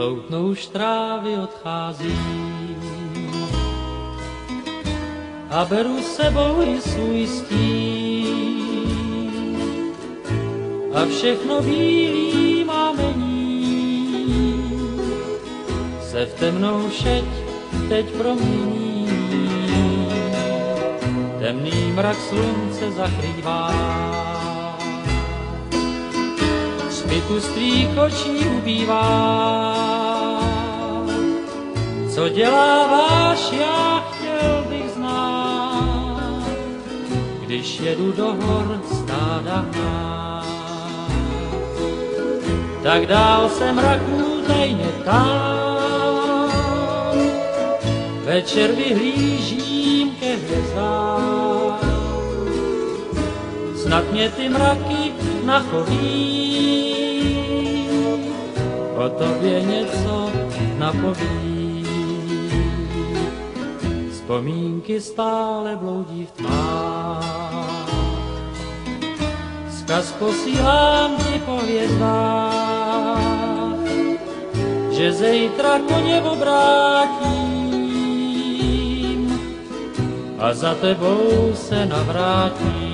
ploutnou už trávy odcházím a beru s sebou i svůj stín a všechno bílý mámení se v temnou šeť teď promění. Temný mrak slunce zakrývá, zbytku z tvých očí ubývá. Co děláváš, já chtěl bych znát, když jedu do hor stáda hnát. Tak dál se mraků tajně tam, večer vyhlížím ke hvězdám. Snad mě ty mraky nachoví, o tobě něco napoví. Vzpomínky stále bloudí v tmách, vzkaz posílám ti po hvězdách, že zítra koně obrátím a za tebou se navrátím.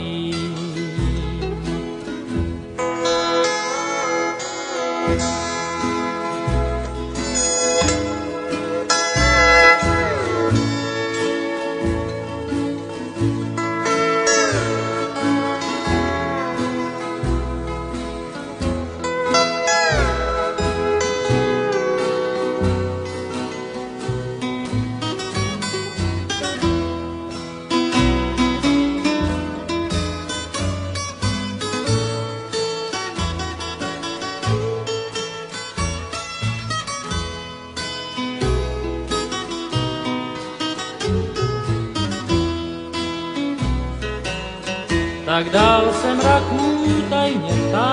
Tak dál se mraků tajně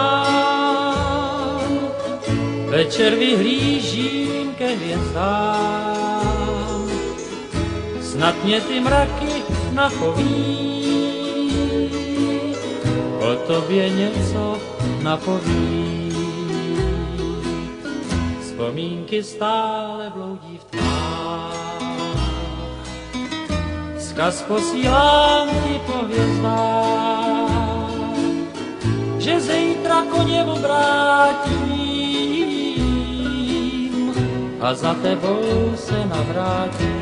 tam, večer vyhlížím ke hvězdám. Snad mě ty mraky nachoví, o tobě něco napoví. Vzpomínky stále bloudí v tmách, vzkaz posílám ti po hvězdách, že zítra koně obrátím a za tebou se navrátím.